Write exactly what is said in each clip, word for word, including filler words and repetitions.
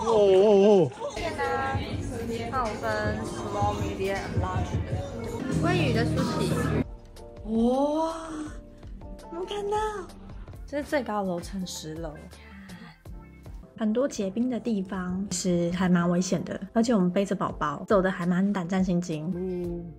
哦哦哦！店呢，它有分 small、medium、large 的。鲑鱼的苏起。哇！有没有看到？这是最高楼层十楼。 很多结冰的地方其实还蛮危险的，而且我们背着宝宝走的还蛮胆战心惊。嗯、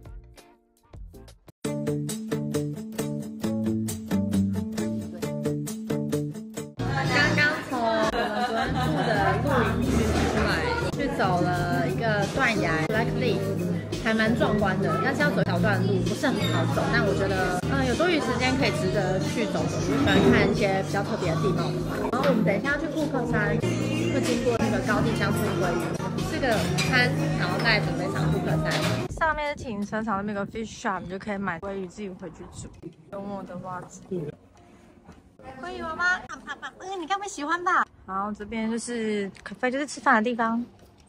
刚刚从我们昨天住的露营区出来，去走了一个断崖 Black Cliff， 还蛮壮观的，但是要走一小段路，不是很好走。但我觉得，嗯，有多余时间可以值得去走走，喜欢看一些比较特别的地貌的话。然后我们等一下要去库克山。 会经过那个高地乡村鲑鱼，吃个午餐，然后再准备上库克山。上面是停车场，那边有个 fish shop， 你就可以买鲑鱼自己回去煮。有我的袜子。鲑鱼妈妈，嗯，你该不会喜欢吧？然后这边就是咖啡，就是吃饭的地方。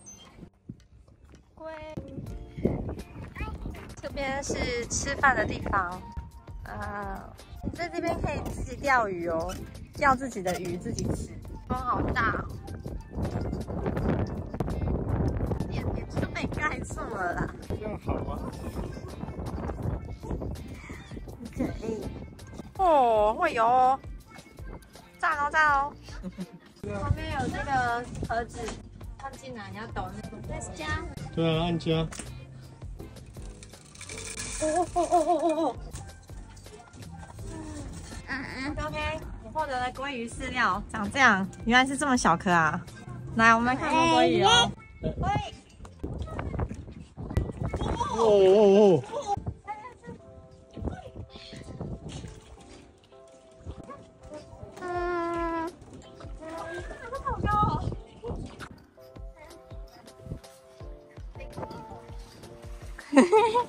鲑，这边是吃饭的地方。呃，你在这边可以自己钓鱼哦，钓自己的鱼自己吃。风好大哦。 眼眼就被盖住了啦！ 这样好吗？ 可以哦，会游哦，赞哦赞哦！旁边有这个盒子，放进来你要抖那个，再加。 对啊，按加。 哦哦哦哦哦哦哦！嗯嗯 ，OK， 我获得了鲑鱼饲料，长这样，原来是这么小颗啊！来，我们来看摸鲑鱼哦。 喂！ 哦哦哦！ 嗯，好高哦！嘿嘿嘿！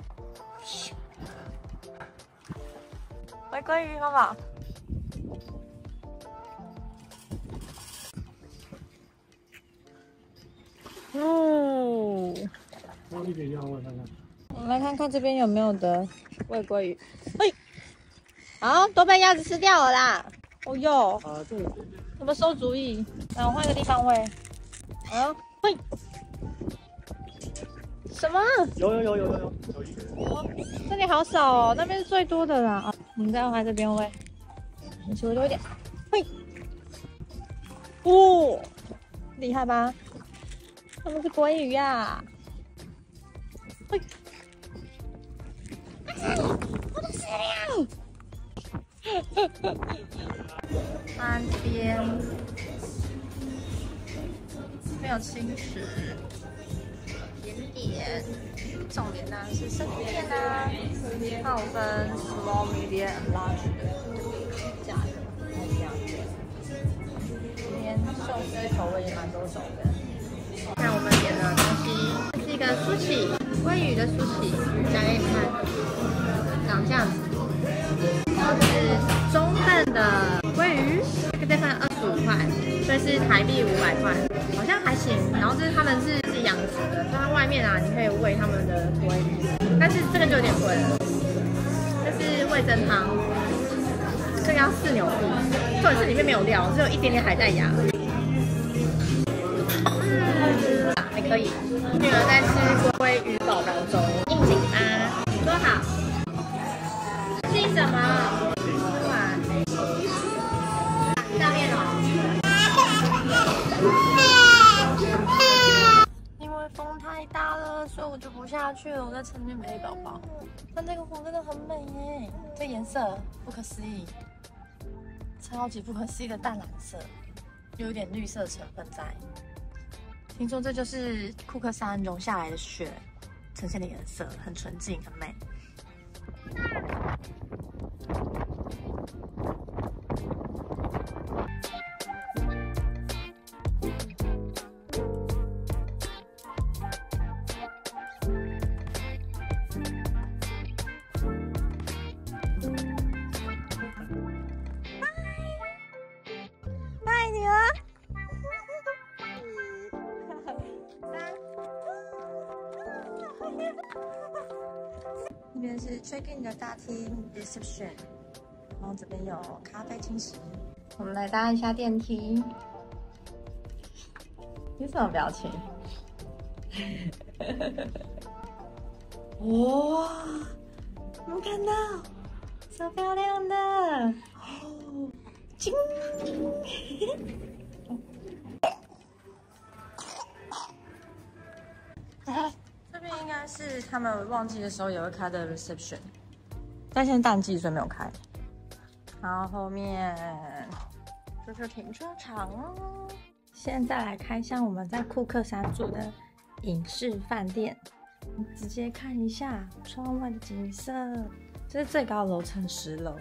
喂，鲑鱼，妈妈。 哦， 多一点药味看看。 我们来看看这边有没有的喂鲑鱼。嘿，好，都被鸭子吃掉了啦。哦哟， 啊，这个有没有馊主意？来，我换个地方喂。啊，喂，什么？ 有有有有有有有一个。 哦，这里好少哦，那边是最多的啦。啊，我们再换这边喂，你吃的多一点。嘿，哦，厉害吧？ 他们是鲑鱼呀！喂，我的饲料！岸边没有轻食，甜点，重点呢是生鱼片啊，它有分 small、medium、large 的价格不一样。这边寿司口味也蛮多种的。 看我们点的东西，这是一个苏起鲑鱼的苏起，夹给你们看，长这样子。然后这是中份的鲑鱼，这个再算二十五块，所以是台币五百块，好像还行。然后这是他们是自己养殖的，所以它外面啊你可以喂他们的鲑鱼，但是这个就有点贵了。这是味噌汤，这个要四纽币，重点是里面没有料，只有一点点海带芽。 还可以，女儿在吃鲑鱼宝宝粥，应景吗？多好。姓什么？哇，下面哦。因为风太大了，所以我就不下去了。我在前面陪宝宝。但这个湖真的很美耶，这颜色不可思议，超级不可思议的淡蓝色，又有点绿色成分在。 听说这就是库克山融下来的雪呈现的颜色，很纯净，很美。拜，女儿。 这边是 check in 的大厅 reception， 然后这边有咖啡轻食。我们来搭一下电梯。 你什么表情？哇，有没有看到？超漂亮的！哦，金。这边应该是他们旺季的时候也会开的 reception， 但现在淡季所以没有开。然后后面就是停车场哦。现在来开箱我们在库克山住的影视饭店，直接看一下窗外的景色。这是最高楼层十楼，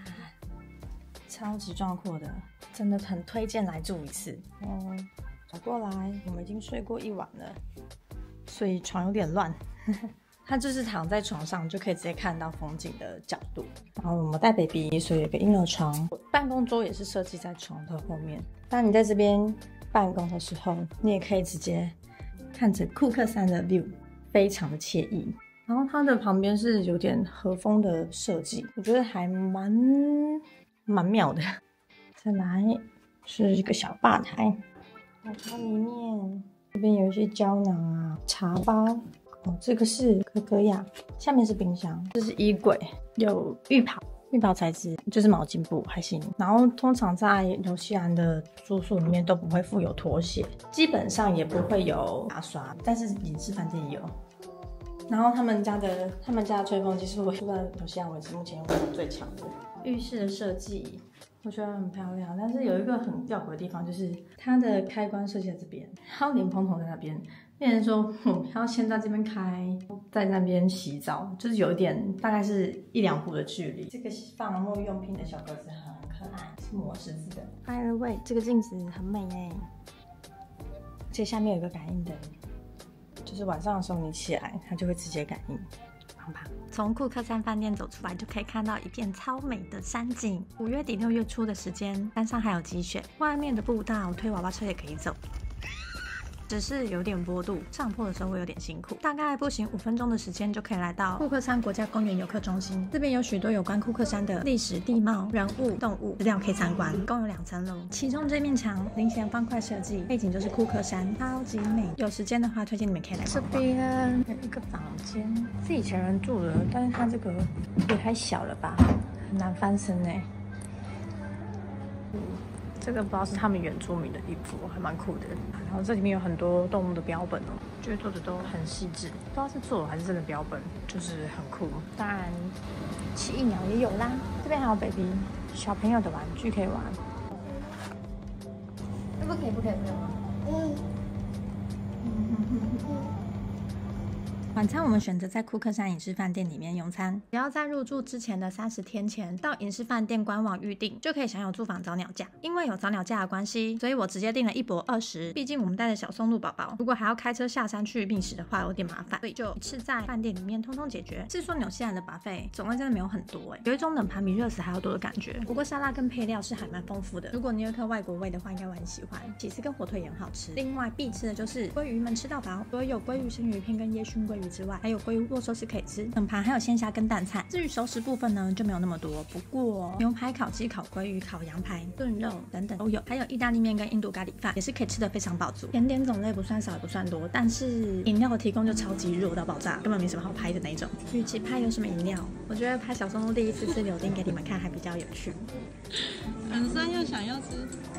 超级壮阔的，真的很推荐来住一次。嗯，走过来，我们已经睡过一晚了，所以床有点乱。它就是躺在床上就可以直接看到风景的角度。然后我们带 baby， 所以有个婴儿床，办公桌也是设计在床的后面。当你在这边办公的时候，你也可以直接看着库克山的 view， 非常的惬意。然后它的旁边是有点和风的设计，我觉得还蛮蛮妙的。再来是一个小吧台，然后它里面这边有一些胶囊啊、茶包。哦，这个是可可亚，下面是冰箱，这是衣柜，有浴袍，浴袍材质就是毛巾布，还行。然后通常在纽西兰的住宿里面都不会附有拖鞋，基本上也不会有牙刷，但是影视饭店有。然后他们家的他们家的吹风机是我住在纽西兰为止目前用过最强的。浴室的设计我觉得很漂亮，但是有一个很吊诡的地方，就是它的开关设计在这边，还有莲蓬头在那边。变成说，嗯，要先在这边开，在那边洗澡，就是有一点，大概是一两步的距离。这个放沐浴用品的小格子很可爱，是磨石子的。By the way， 这个镜子很美哎，而且下面有一个感应灯，就是晚上的时候你起来，它就会直接感应。棒棒。从库克山饭店走出来，就可以看到一片超美的山景。五月底六月初的时间，山上还有积雪，外面的步道推娃娃车也可以走。只是有点坡度，上坡的时候会有点辛苦。大概步行五分钟的时间就可以来到库克山国家公园游客中心。这边有许多有关库克山的历史、地貌、人物、动物资料可以参观，共有两层楼。其中这面墙菱形方块设计，背景就是库克山，超级美。有时间的话，推荐你们可以来逛逛。这边有一个房间，是以前人住的，但是它这个也太小了吧，很难翻身哎。这个不知道是他们原住民的衣服，还蛮酷的。然后这里面有很多动物的标本哦，觉得做的都很细致，不知道是做还是真的标本，就是很酷。当然，奇异鸟也有啦。这边还有 baby 小朋友的玩具可以玩。不可以，不可以，不可以。嗯。晚餐我们选择在库克山影视饭店里面用餐，只要在入住之前的三十天前到影视饭店官网预订，就可以享有住房早鸟价。因为有早鸟价的关系，所以我直接订了一博二十。毕竟我们带着小松露宝宝，如果还要开车下山去觅食的话，有点麻烦，所以就一次在饭店里面通通解决。是说纽西兰的 buffet 种类真的没有很多哎，有一种冷盘比热食还要多的感觉。不过沙拉跟配料是还蛮丰富的，如果你有一颗外国胃的话，应该会很喜欢。起司跟火腿也很好吃。另外必吃的就是鲑鱼们吃到饱，除了有鲑鱼生鱼片跟烟熏鲑鱼之外，还有鲑鱼握寿司可以吃，冷盘还有鲜虾跟蛋菜。至于熟食部分呢，就没有那么多，不过牛排、烤鸡、烤鲑鱼、烤羊排、炖肉等等都有，还有意大利面跟印度咖喱饭，也是可以吃得非常饱足。甜点种类不算少也不算多，但是饮料的提供就超级热到爆炸，根本没什么好拍的那种。与其拍有什么饮料，我觉得拍小松露第一次吃柳丁给你们看还比较有趣。 本身又想要吃。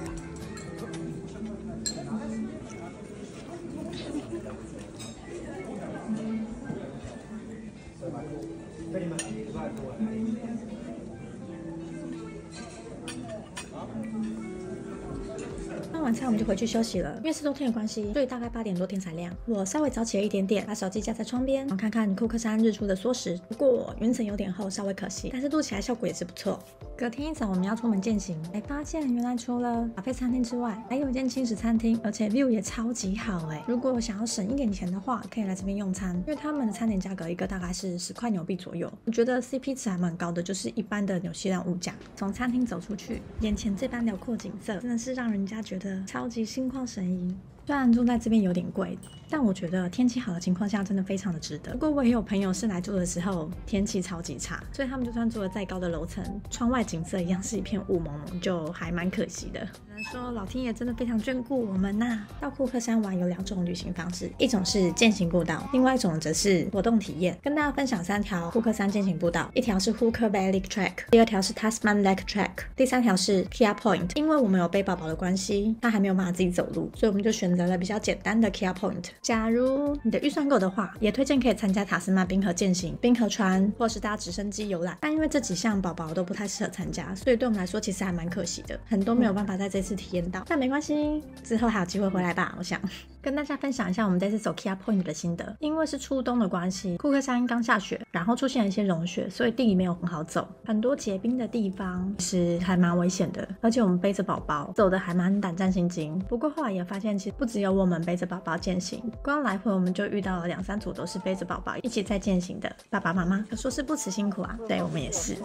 那晚餐我们就回去休息了，因为是冬天的关系，所以大概八点多天才亮。我稍微早起了一点点，把手机架在窗边，然后看看库克山日出的缩时。不过云层有点厚，稍微可惜，但是录起来效果也是不错。隔天一早我们要出门践行，才发现原来除了咖啡餐厅之外，还有一间轻食餐厅，而且 view 也超级好哎。如果想要省一点钱的话，可以来这边用餐，因为他们的餐点价格一个大概是十块纽币左右，我觉得 C P 值还蛮高的，就是一般的纽西兰物价。从餐厅走出去，眼前这般辽阔景色，真的是让人家觉得超级心旷神怡。 虽然住在这边有点贵，但我觉得天气好的情况下真的非常的值得。不过我也有朋友是来住的时候天气超级差，所以他们就算住了再高的楼层，窗外景色一样是一片雾蒙蒙，就还蛮可惜的。只能说老天爷真的非常眷顾我们呐、啊。到库克山玩有两种旅行方式，一种是健行步道，另外一种则是活动体验。跟大家分享三条库克山健行步道，一条是 Hooker Valley Track， 第二条是 Tasman Lake Track， 第三条是 Kia Point。因为我们有背宝宝的关系，他还没有办法自己走路，所以我们就选择了比较简单的 Kia Point。假如你的预算够的话，也推荐可以参加塔斯马冰河健行、冰河船，或是搭直升机游览。但因为这几项宝宝都不太适合参加，所以对我们来说其实还蛮可惜的，很多没有办法在这次体验到。但没关系，之后还有机会回来吧。我想跟大家分享一下我们这次走 Kia Point 的心得。因为是初冬的关系，库克山刚下雪，然后出现了一些融雪，所以地没有很好走，很多结冰的地方其实还蛮危险的，而且我们背着宝宝走的还蛮胆战心惊。不过后来也发现，其实不只有我们背着宝宝健行，光来回我们就遇到了两三组都是背着宝宝一起在健行的爸爸妈妈，可说是不辞辛苦啊。对，我们也是。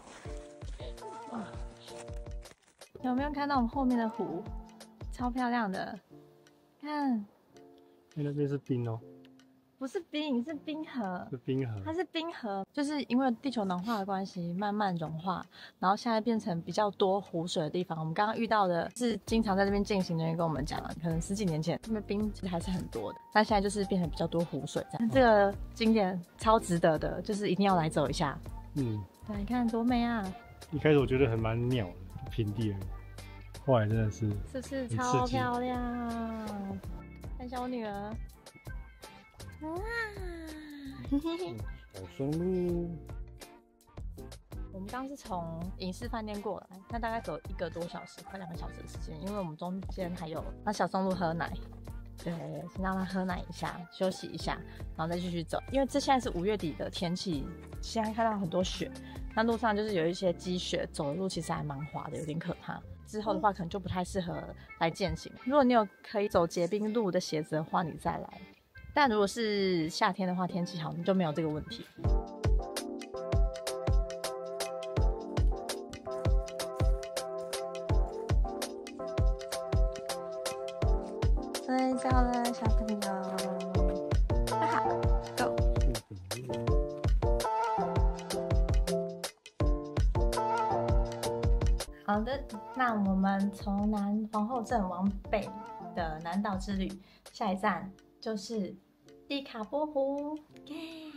有没有看到我们后面的湖？超漂亮的，看， 那边是冰哦， 不是冰，是冰河， 是冰河， 它是冰河，就是因为地球暖化的关系，慢慢融化，然后现在变成比较多湖水的地方。我们刚刚遇到的是经常在这边进行的人跟我们讲了，可能十几年前这边冰其实还是很多的，但现在就是变成比较多湖水这样。这个景点超值得的，就是一定要来走一下。 嗯， 对，你看多美啊！ 一开始我觉得很蛮鸟的，平地而已，后来真的是是不是超漂亮？看一下我女儿，哇！ 小松露。 我们刚是从影视饭店过来，那大概走一个多小时，快两个小时的时间，因为我们中间还有让小松露喝奶，对，先让他喝奶一下，休息一下，然后再继续走。因为这现在是五月底的天气，现在看到很多雪，那路上就是有一些积雪，走的路其实还蛮滑的，有点可怕。之后的话可能就不太适合来健行。如果你有可以走结冰路的鞋子的话，你再来。但如果是夏天的话，天气好，你就没有这个问题。睡觉了，小朋友，快好 ，Go。好的，那我们从南皇后镇往北的南岛之旅，下一站就是蒂卡波湖，耶！